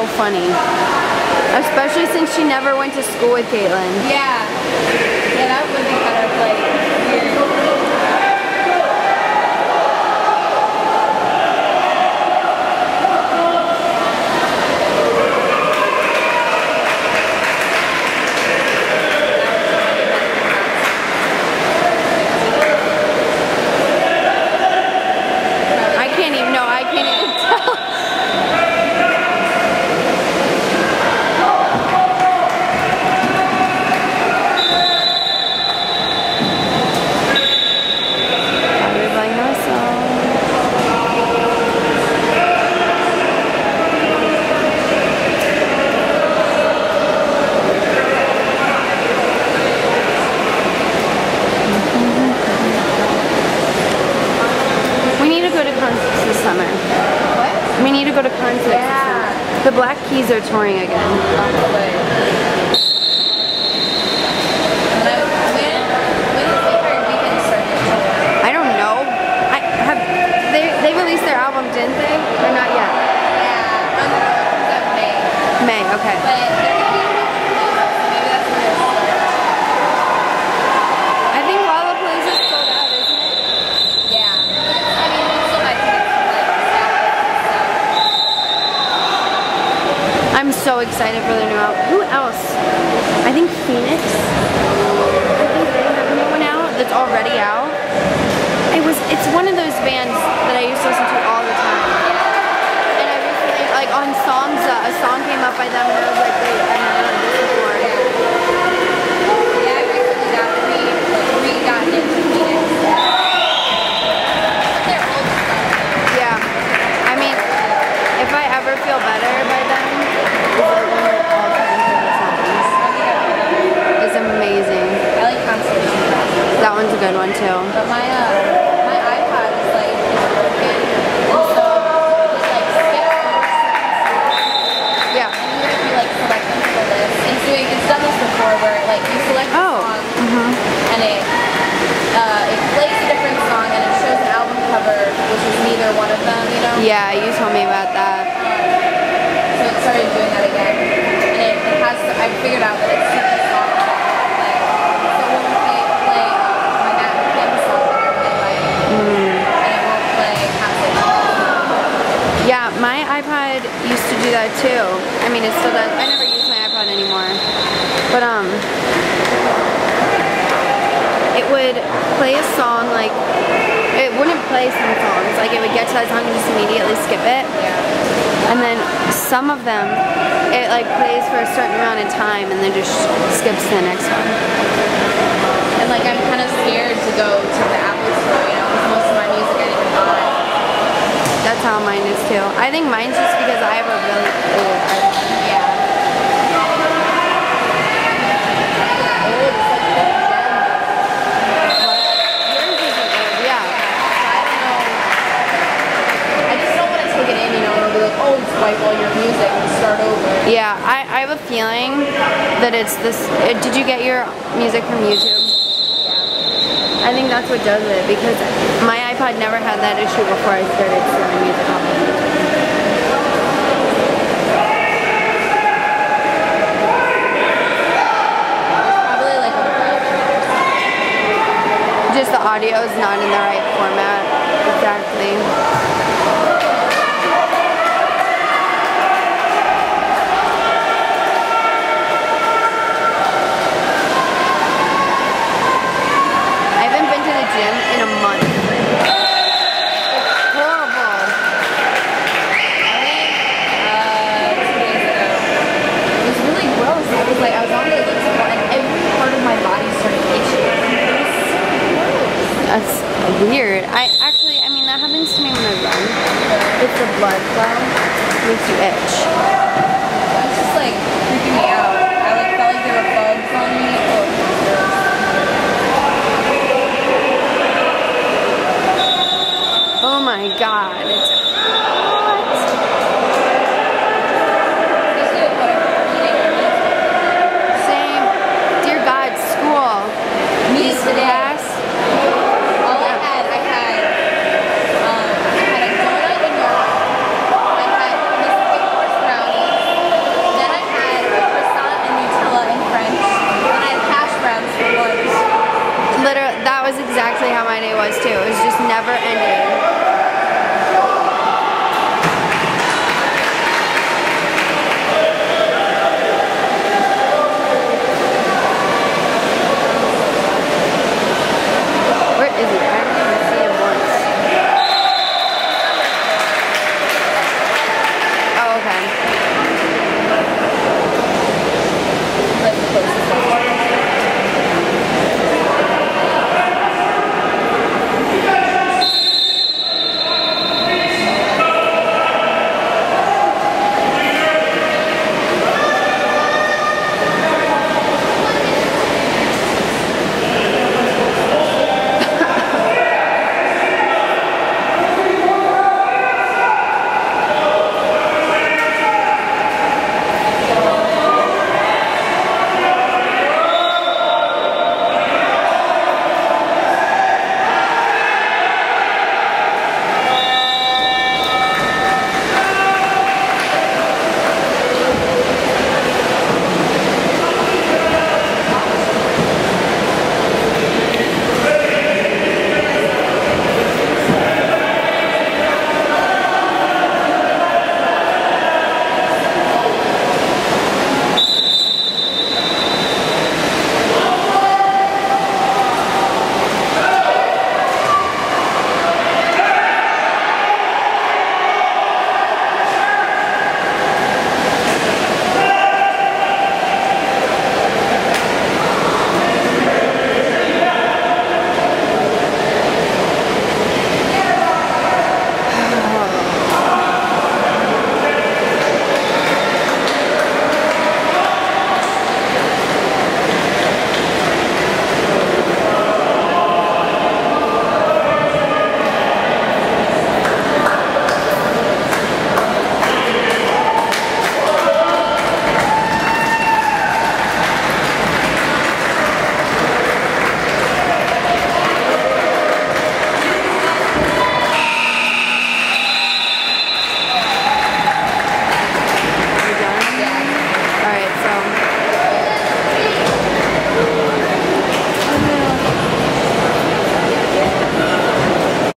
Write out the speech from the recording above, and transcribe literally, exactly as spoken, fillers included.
so funny. Especially since she never went to school with Caitlyn. Yeah. Yeah, that would be kind of like weird. I can't even, no, I can't even tell. We need to go to concerts. Yeah. The Black Keys are touring again. I don't know. I have they they released their album, didn't they? Or not yet? Yeah. No, no, no. It comes out May. May, okay. But they're gonna be maybe that's where they're starting. I think Lollapalooza is sold out, isn't it? Yeah. I mean, we still might get I'm so excited for their new album. Who else? I think Phoenix. I think they have a new one out that's already out. It was. It's one of those bands that I used to listen to all the time. And I recently, like on songs, uh, a song came up by them, and I was like, wait, I've never heard this before. Yeah, I recently got re, re got into Phoenix. They're old stuff. Yeah. I mean, if I ever feel better by them. It's amazing. I like Constellation. That one's a good one too. But my uh, my iPod is like broken, and so it like skips over. Yeah. And even if you like select them for the list, it's doing it's done this before where like you select a Oh. song Mm-hmm. and it uh, it plays a different song and it shows an album cover which is neither one of them, you know. Yeah, you told me about that. So it started doing that again, and it, it has. To, I figured out that it's certain songs that I play. So it won't play, play uh, my Nat King song that I really like, Mm. and it won't play Constellation. Yeah, my iPod used to do that too. I mean, it still does. I never use my iPod anymore. But, um, it would play a song, like, it wouldn't play some songs. Like, it would get to that song and just immediately skip it. Yeah. And then some of them, it like plays for a certain amount of time and then just skips to the next one. And like I'm kind of scared to go to the Apple Store, you know, because most of my music I didn't buy. That's how mine is too. I think mine's just because I have a really old iPod. Yeah. Old, it's like fifth gen. Yours isn't old, yeah. I don't know. I just don't want to take it in, you know, and it'll be like, oh, just wipe all your music and start over. Yeah, I, I have a feeling that it's this. It, did you get your music from YouTube? Yeah. I think that's what does it because my iPod never had that issue before I started streaming music off of YouTube. Probably like a Just the audio is not in the right format. Exactly. I haven't been to the gym in a month. It's horrible. uh, two days ago. It was really gross. I was like, I was on the elliptical and every part of my body started itching. It was so gross. That's weird. I actually, I mean, that happens to me when I run. It's the blood flow. Makes you itch. It was just like freaking me out. I like felt like there were bugs on me. Oh, it was gross. Oh my god, it's